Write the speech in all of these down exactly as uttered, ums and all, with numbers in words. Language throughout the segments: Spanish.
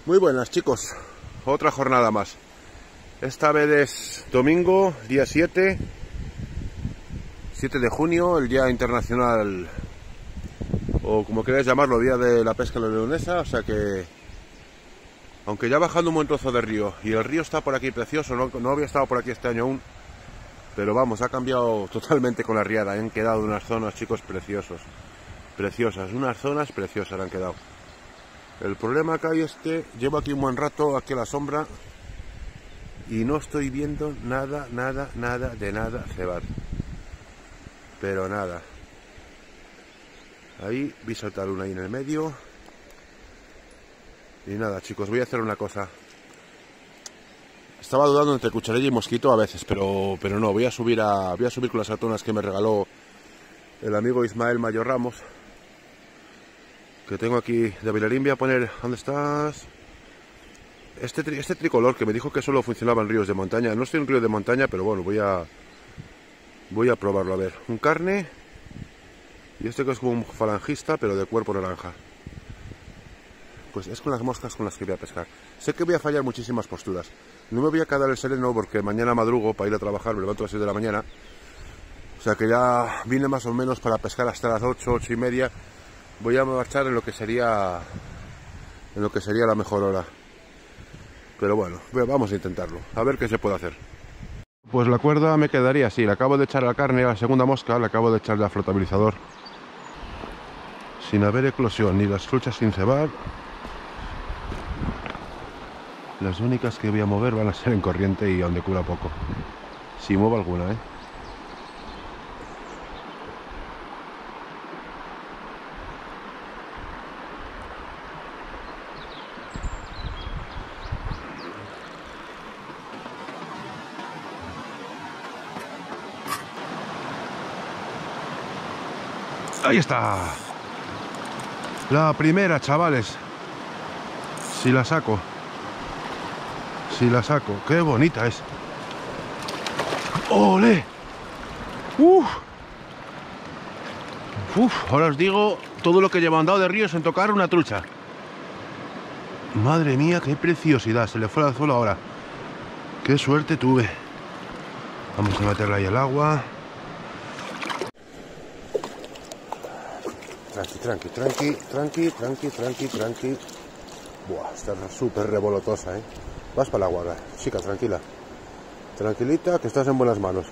Muy buenas, chicos, otra jornada más. Esta vez es domingo, día siete de junio, el día internacional, o como queráis llamarlo, día de la pesca leonesa. O sea que, aunque ya bajando un buen trozo de río, y el río está por aquí precioso, no, no había estado por aquí este año aún, pero vamos, ha cambiado totalmente con la riada. Han quedado unas zonas, chicos, preciosos, preciosas, unas zonas preciosas han quedado. El problema que hay es que llevo aquí un buen rato, aquí a la sombra, y no estoy viendo nada, nada, nada, de nada cebar. Pero nada. Ahí vi saltar una ahí en el medio. Y nada, chicos, voy a hacer una cosa. Estaba dudando entre cucharilla y mosquito a veces, pero, pero no, voy a subir a, voy a subir con las atunas que me regaló el amigo Ismael Mayor Ramos, que tengo aquí de Vilarín. Voy a poner, ¿dónde estás? Este, tri, este tricolor que me dijo que solo funcionaba en ríos de montaña. No estoy en un río de montaña, pero bueno, voy a voy a probarlo. A ver, un carne, y este que es como un falangista, pero de cuerpo naranja. Pues es con las moscas con las que voy a pescar. Sé que voy a fallar muchísimas posturas. No me voy a quedar el sereno porque mañana madrugo para ir a trabajar, me levanto a las seis de la mañana. O sea que ya vine más o menos para pescar hasta las ocho, ocho y media. Voy a marchar en lo que sería en lo que sería la mejor hora. Pero bueno, vamos a intentarlo, a ver qué se puede hacer. Pues la cuerda me quedaría así. Le acabo de echar la carne a la segunda mosca, le acabo de echar ya flotabilizador, sin haber eclosión ni las truchas sin cebar. Las únicas que voy a mover van a ser en corriente y donde cura poco, si muevo alguna, ¿eh? Ahí está. La primera, chavales. Si la saco. Si la saco. Qué bonita es. ¡Ole! ¡Uf! ¡Uf! Ahora os digo todo lo que llevo andado de ríos en tocar una trucha. Madre mía, qué preciosidad. Se le fue el anzuelo ahora. Qué suerte tuve. Vamos a meterla ahí al agua. Tranqui, tranqui, tranqui, tranqui, tranqui, tranqui, tranqui. Buah, está súper revolotosa, ¿eh? Vas para la agua, chica, tranquila. Tranquilita, que estás en buenas manos.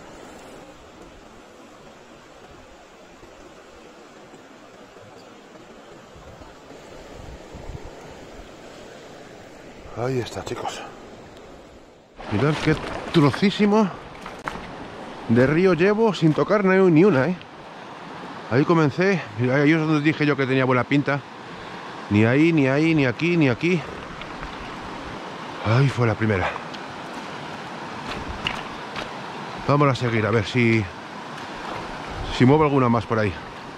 Ahí está, chicos. Mirad qué trocísimo de río llevo sin tocar ni una, ¿eh? Ahí comencé, ahí es donde dije yo que tenía buena pinta. Ni ahí, ni ahí, ni aquí, ni aquí. Ahí fue la primera. Vamos a seguir, a ver si Si muevo alguna más por ahí.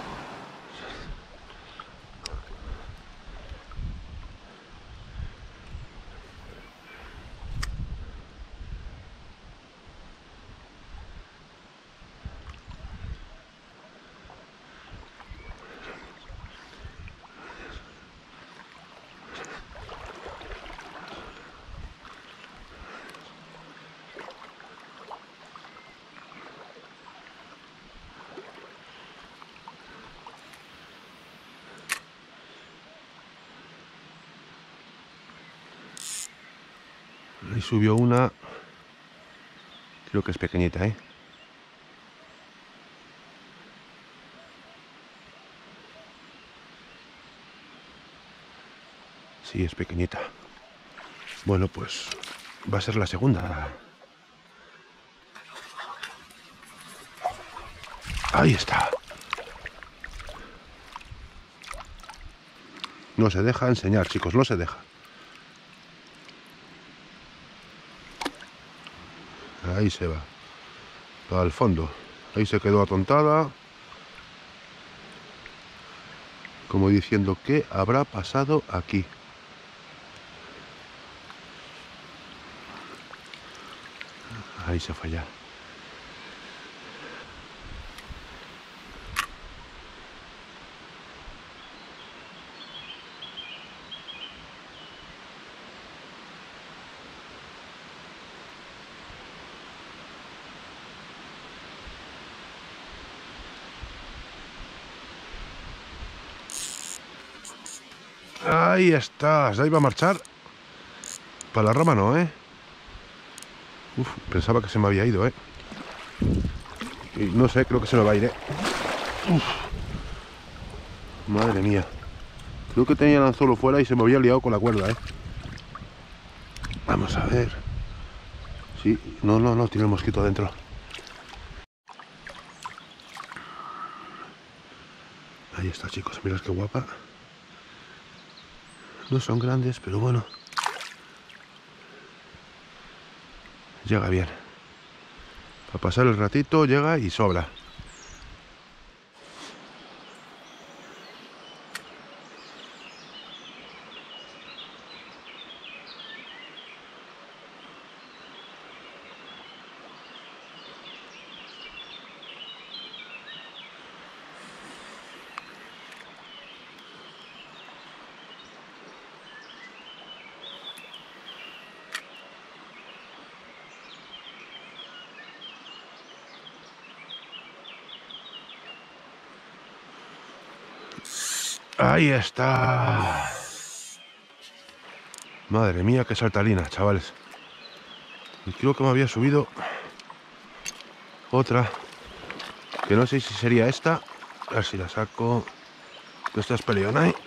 Ahí subió una. Creo que es pequeñita, ¿eh? Sí, es pequeñita. Bueno, pues va a ser la segunda. Ahí está. No se deja enseñar, chicos, no se deja. Ahí se va. Va al fondo. Ahí se quedó atontada. Como diciendo, ¿qué habrá pasado aquí? Ahí se fue ya. Ahí estás. Ahí va a marchar. Para la rama no, ¿eh? Uf, pensaba que se me había ido, ¿eh? Y no sé, creo que se me va a ir, ¿eh? Uf. Madre mía. Creo que tenía el anzuelo fuera y se me había liado con la cuerda, ¿eh? Vamos a ver. Sí, no, no, no, tiene el mosquito dentro. Ahí está, chicos, mirad qué guapa. No son grandes, pero bueno. Llega bien. Para pasar el ratito llega y sobra. Ahí está. Madre mía, qué saltarina, chavales. Y creo que me había subido otra, que no sé si sería esta. A ver si la saco. Esta es peleona, ¿eh?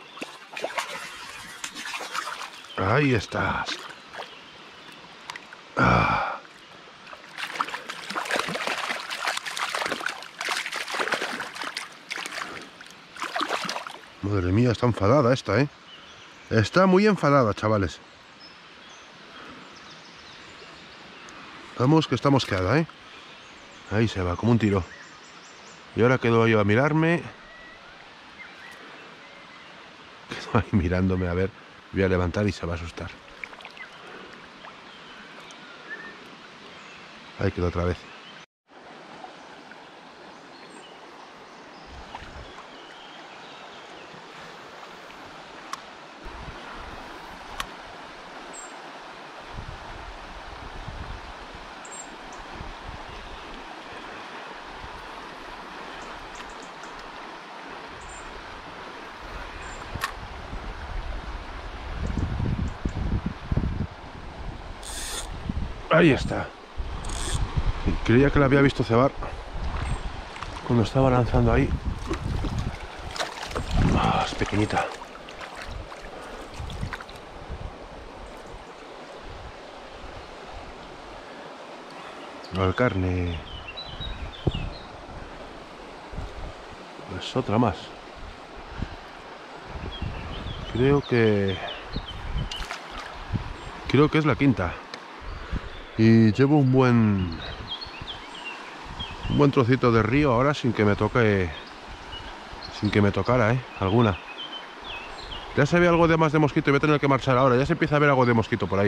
Ahí estás. Ah. Madre mía, está enfadada esta, ¿eh? Está muy enfadada, chavales. Vamos, que está mosqueada, ¿eh? Ahí se va, como un tiro. Y ahora quedo yo a mirarme. Quedo ahí mirándome, a ver. Voy a levantar y se va a asustar. Ahí quedó otra vez. Ahí está. Creía que la había visto cebar cuando estaba lanzando ahí. Ah, es pequeñita. No, el carne. Es otra más. Creo que... Creo que es la quinta. Y llevo un buen... Un buen trocito de río ahora sin que me toque... Sin que me tocara, ¿eh? Alguna. Ya se ve algo de más de mosquito y voy a tener que marchar ahora. Ya se empieza a ver algo de mosquito por ahí.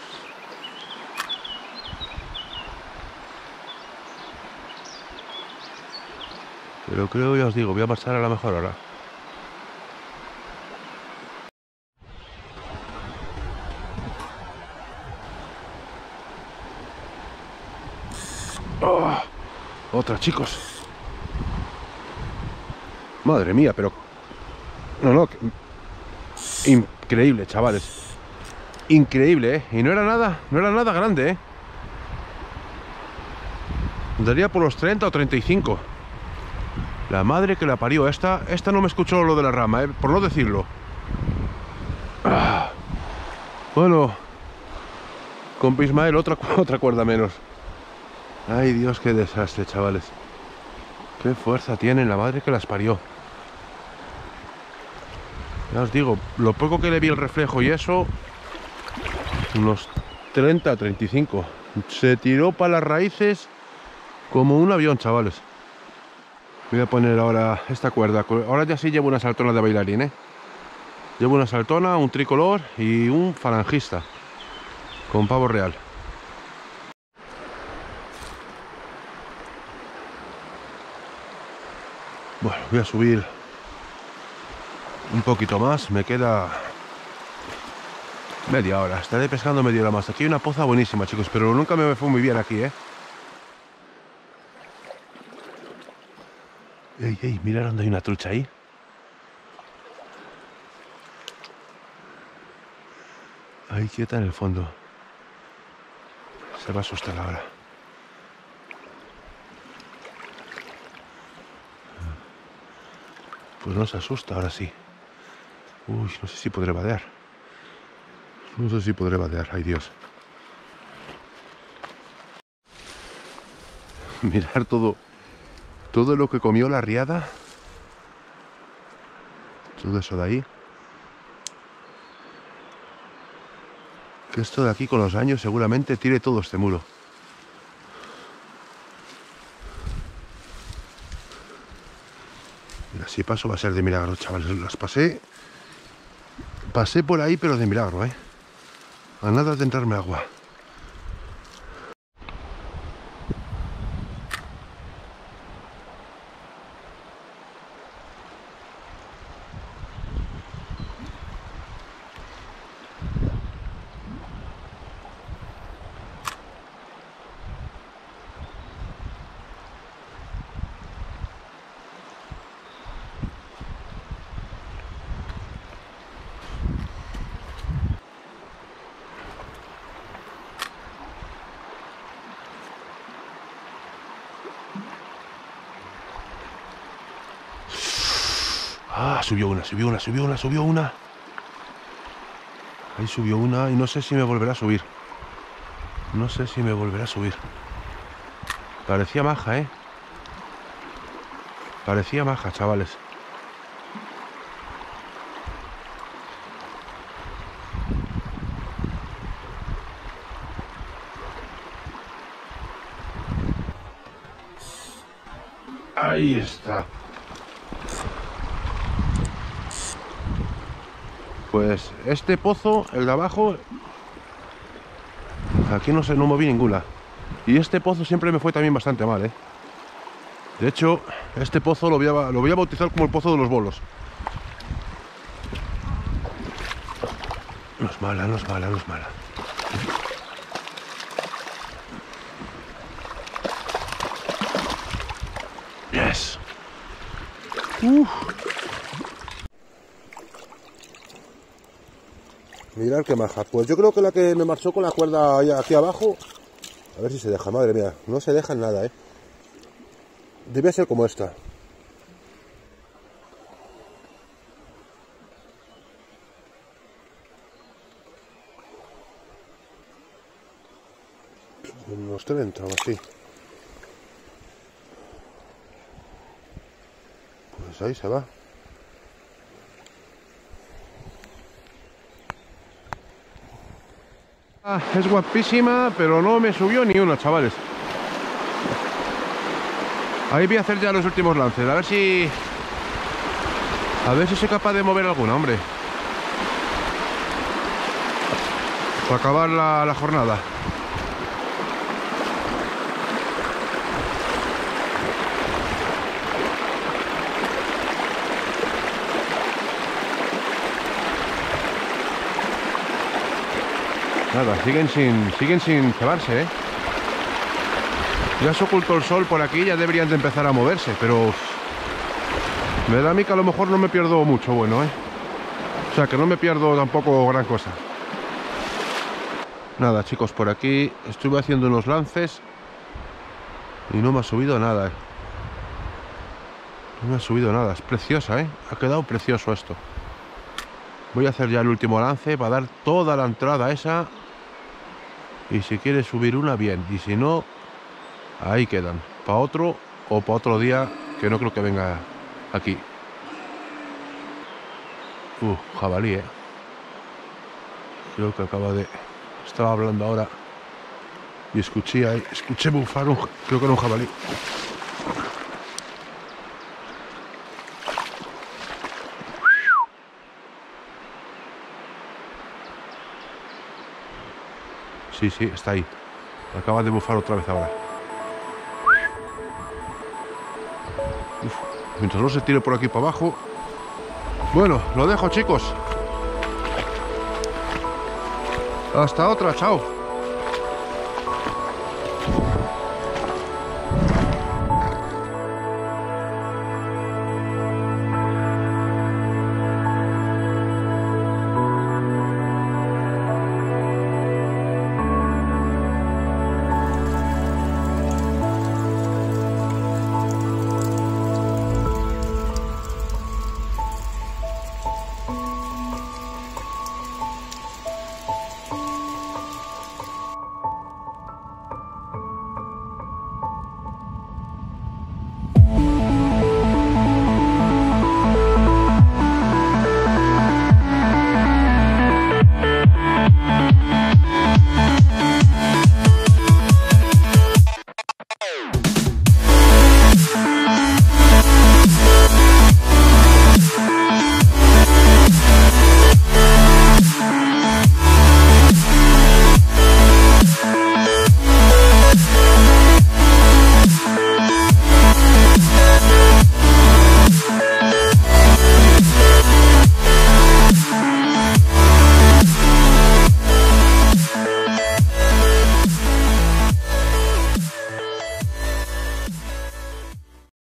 Pero creo, ya os digo, voy a marchar a la mejor hora. Oh, otra, chicos. Madre mía, pero... No, no. Increíble, chavales. Increíble, ¿eh? Y no era nada, no era nada grande, ¿eh? Daría por los treinta o treinta y cinco. La madre que la parió. Esta, esta no me escuchó lo de la rama, ¿eh? Por no decirlo. Ah. Bueno, con Ismael otra, otra cuerda menos. Ay, Dios, qué desastre, chavales. Qué fuerza tienen, la madre que las parió. Ya os digo, lo poco que le vi el reflejo y eso, unos treinta, treinta y cinco. Se tiró para las raíces como un avión, chavales. Voy a poner ahora esta cuerda. Ahora ya sí llevo una saltona de bailarín, ¿eh? Llevo una saltona, un tricolor y un falangista con pavo real. Bueno, voy a subir un poquito más. Me queda media hora. Estaré pescando media hora más. Aquí hay una poza buenísima, chicos, pero nunca me fue muy bien aquí, ¿eh? Ey, ey, mirad dónde hay una trucha ahí. Ahí quieta en el fondo. Se va a asustar ahora. Pues no se asusta, ahora sí. Uy, no sé si podré vadear. No sé si podré vadear, ay Dios. Mirar todo, todo lo que comió la riada. Todo eso de ahí. Que esto de aquí con los años seguramente tire todo este muro. Mira, si paso va a ser de milagro, chavales. Las pasé. Pasé por ahí, pero de milagro, ¿eh? A nada de entrarme agua. Ah, subió una, subió una, subió una, subió una. Ahí subió una y no sé si me volverá a subir. No sé si me volverá a subir. Parecía maja, ¿eh? Parecía maja, chavales. Ahí está. Pues este pozo, el de abajo, aquí no sé, no moví ninguna. Y este pozo siempre me fue también bastante mal, ¿eh? De hecho, este pozo lo voy a, lo voy a bautizar como el pozo de los bolos. No es mala, no es mala, no es mala. Yes. Uf. Mirad qué maja. Pues yo creo que la que me marchó con la cuerda aquí abajo. A ver si se deja, madre mía. No se deja en nada, ¿eh? Debe ser como esta. Unos treinta o así. Pues ahí se va. Ah, es guapísima, pero no me subió ni una, chavales. Ahí voy a hacer ya los últimos lances, a ver si... A ver si soy capaz de mover alguna, hombre. Para acabar la, la jornada. Nada, siguen sin, siguen sin cebarse, ¿eh? Ya se ocultó el sol por aquí, ya deberían de empezar a moverse, pero... Me da a mí que a lo mejor no me pierdo mucho bueno, ¿eh? O sea, que no me pierdo tampoco gran cosa. Nada, chicos, por aquí estuve haciendo unos lances y no me ha subido nada, ¿eh? No me ha subido nada, es preciosa, ¿eh? Ha quedado precioso esto. Voy a hacer ya el último lance para dar toda la entrada esa. Y si quieres subir una, bien. Y si no, ahí quedan. Para otro o para otro día, que no creo que venga aquí. Uh, jabalí, eh. Creo que acaba de... Estaba hablando ahora y escuché ahí, escuché bufar un... Creo que era un jabalí. Sí, sí, está ahí. Acaba de bufar otra vez ahora. Uf, mientras no se tire por aquí para abajo. Bueno, lo dejo, chicos. Hasta otra, chao.